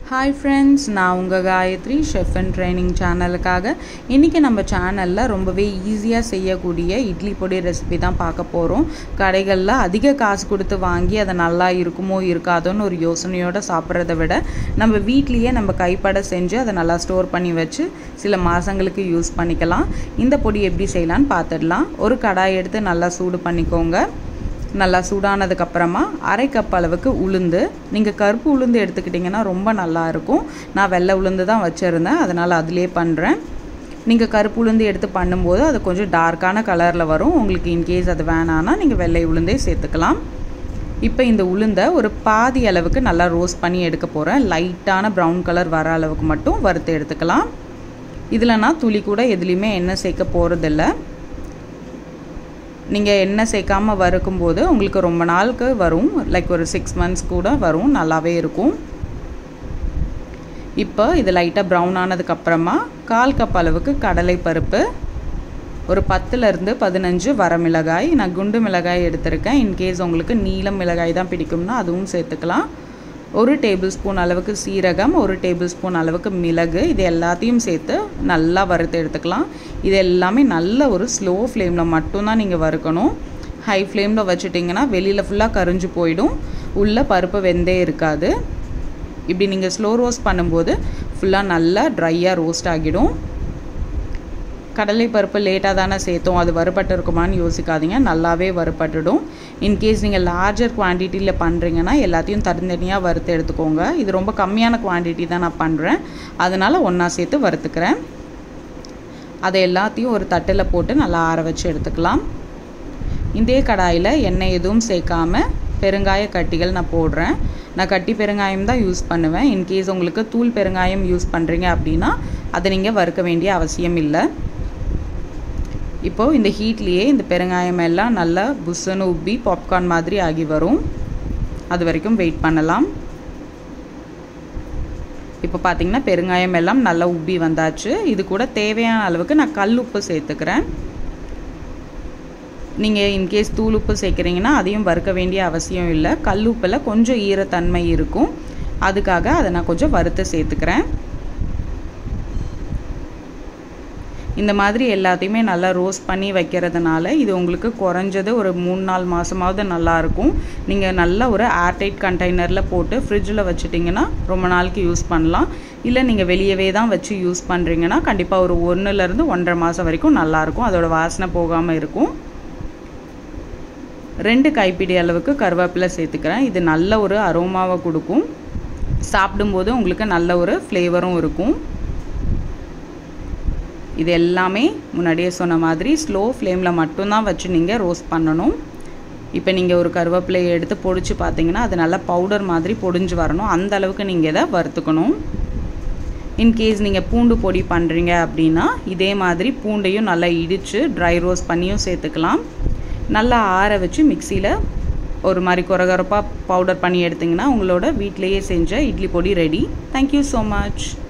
Hi friends, நான் உங்கள் Gayathri chef and training சேனலுக்காக இன்றைக்கி நம்ம சேனலில் ரொம்பவே ஈஸியாக செய்யக்கூடிய இட்லி பொடி ரெசிபி தான் பார்க்க போகிறோம். கடைகளில் அதிக காசு கொடுத்து வாங்கி அதை நல்லா இருக்குமோ இருக்காதோன்னு ஒரு யோசனையோடு சாப்பிட்றத விட நம்ம வீட்லேயே நம்ம கைப்பட செஞ்சு அதை நல்லா ஸ்டோர் பண்ணி வச்சு சில மாதங்களுக்கு யூஸ் பண்ணிக்கலாம். இந்த பொடி எப்படி செய்யலான்னு பார்த்துடலாம். ஒரு கடாய் எடுத்து நல்லா சூடு பண்ணிக்கோங்க. நல்லா சூடானதுக்கப்புறமா அரை கப் அளவுக்கு உளுந்து, நீங்கள் கருப்பு உளுந்து எடுத்துக்கிட்டிங்கன்னா ரொம்ப நல்லாயிருக்கும். நான் வெள்ளை உளுந்து தான் வச்சுருந்தேன், அதனால் அதிலே பண்ணுறேன். நீங்கள் கருப்பு உளுந்து எடுத்து பண்ணும்போது அது கொஞ்சம் டார்க்கான கலரில் வரும். உங்களுக்கு இன்கேஸ் அது வேணான்னா நீங்கள் வெள்ளை உளுந்தே சேர்த்துக்கலாம். இப்போ இந்த உளுந்தை ஒரு பாதி அளவுக்கு நல்லா ரோஸ்ட் பண்ணி எடுக்க போகிறேன். லைட்டான ப்ரௌன் கலர் வர அளவுக்கு மட்டும் வறுத்து எடுத்துக்கலாம். இதில் நான் துளி கூட எதுலேயுமே எண்ணெய் சேர்க்க போகிறதில்ல. நீங்கள் எண்ணெய் சேர்க்காமல் வறுக்கும்போது உங்களுக்கு ரொம்ப நாளுக்கு வரும், லைக் ஒரு 6 months கூட வரும், நல்லாவே இருக்கும். இப்போ இது லைட்டாக ப்ரௌன் ஆனதுக்கப்புறமா 1/4 கப் அளவுக்கு கடலை பருப்பு, ஒரு 10லேருந்து 15 வரமிளகாய், நான் குண்டு மிளகாய் எடுத்திருக்கேன். இன்கேஸ் உங்களுக்கு நீலம் மிளகாய் தான் பிடிக்கும்னா அதுவும் சேர்த்துக்கலாம். 1 டேபிள் ஸ்பூன் அளவுக்கு சீரகம், 1 டேபிள் ஸ்பூன் அளவுக்கு மிளகு, இது எல்லாத்தையும் சேர்த்து நல்லா வறுத்து எடுத்துக்கலாம். இது எல்லாமே நல்ல ஒரு ஸ்லோ ஃப்ளேமில் மட்டும்தான் நீங்கள் வறுக்கணும். ஹை ஃப்ளேமில் வச்சுட்டிங்கன்னா வெளியில் ஃபுல்லாக கரிஞ்சு போயிடும், உள்ளே பருப்பு வெந்தே இருக்காது. இப்படி நீங்கள் ஸ்லோ ரோஸ்ட் பண்ணும்போது ஃபுல்லாக நல்லா ட்ரையாக ரோஸ்ட் ஆகிடும். கடலை பருப்பு லேட்டாக தானே சேர்த்தோம், அது வறுபட்டு இருக்குமான்னு யோசிக்காதீங்க, நல்லாவே வறுபட்டுடும். இன்கேஸ் நீங்கள் லார்ஜர் குவான்டிட்டியில் பண்ணுறீங்கன்னா எல்லாத்தையும் தனித்தனியாக வறுத்து எடுத்துக்கோங்க. இது ரொம்ப கம்மியான குவான்டிட்டி தான் நான் பண்ணுறேன், அதனால் ஒன்றா சேர்த்து வறுத்துக்கிறேன். அதை எல்லாத்தையும் ஒரு தட்டில் போட்டு நல்லா ஆற வச்சு எடுத்துக்கலாம். இதே கடாயில் எண்ணெய் எதுவும் சேர்க்காமல் பெருங்காய கட்டிகள் நான் போடுறேன். நான் கட்டி பெருங்காயம் தான் யூஸ் பண்ணுவேன். இன்கேஸ் உங்களுக்கு தூள் பெருங்காயம் யூஸ் பண்ணுறீங்க அப்படின்னா அதை நீங்கள் வறுக்க வேண்டிய அவசியம் இல்லை. இப்போது இந்த ஹீட்லேயே இந்த பெருங்காயம் எல்லாம் நல்லா புஷ்ஷுன்னு உப்பி பாப்கார்ன் மாதிரி ஆகி வரும். அது வரைக்கும் வெயிட் பண்ணலாம். இப்போ பார்த்திங்கன்னா பெருங்காயம் எல்லாம் நல்லா உப்பி வந்தாச்சு. இது கூட தேவையான அளவுக்கு நான் கல் உப்பு சேர்த்துக்கிறேன். நீங்கள் இன்கேஸ் தூள் உப்பு சேர்க்குறீங்கன்னா அதையும் வறுக்க வேண்டிய அவசியம் இல்லை. கல் உப்பில் கொஞ்சம் ஈரத்தன்மை இருக்கும், அதுக்காக அதை நான் கொஞ்சம் வறுத்து சேர்த்துக்கிறேன். இந்த மாதிரி எல்லாத்தையுமே நல்லா ரோஸ்ட் பண்ணி வைக்கிறதுனால இது உங்களுக்கு குறைஞ்சது ஒரு 3-4 மாதமாவது நல்லாயிருக்கும். நீங்கள் நல்லா ஒரு ஏர்டைட் கண்டெய்னரில் போட்டு ஃப்ரிட்ஜில் வச்சுட்டிங்கன்னா ரொம்ப நாளைக்கு யூஸ் பண்ணலாம். இல்லை நீங்கள் வெளியவே தான் வச்சு யூஸ் பண்ணுறீங்கன்னா கண்டிப்பாக ஒரு 1லேருந்து 1.5 மாதம் வரைக்கும் நல்லாயிருக்கும், அதோட வாசனை போகாமல் இருக்கும். 2 கைப்பிடி அளவுக்கு கருவேப்பிலை சேர்த்துக்கிறேன். இது நல்ல ஒரு அரோமாவை கொடுக்கும், சாப்பிடும்போது உங்களுக்கு நல்ல ஒரு ஃப்ளேவரும் இருக்கும். இது எல்லாமே முன்னாடியே சொன்ன மாதிரி ஸ்லோ ஃப்ளேமில் மட்டும்தான் வச்சு நீங்கள் ரோஸ்ட் பண்ணணும். இப்போ நீங்கள் ஒரு கருவேப்பிலையை எடுத்து பொடிச்சு பார்த்தீங்கன்னா அது நல்லா பவுடர் மாதிரி பொடிஞ்சு வரணும், அந்த அளவுக்கு நீங்கள் இதை வறுத்துக்கணும். இன்கேஸ் நீங்கள் பூண்டு பொடி பண்ணுறீங்க அப்படின்னா இதே மாதிரி பூண்டையும் நல்லா இடித்து ட்ரை ரோஸ்ட் பண்ணியும் சேர்த்துக்கலாம். நல்லா ஆற வச்சு மிக்சியில் ஒரு மாதிரி கொரகொரப்பாக பவுடர் பண்ணி எடுத்திங்கன்னா உங்களோட வீட்டிலையே செஞ்ச இட்லி பொடி ரெடி. Thank you so much.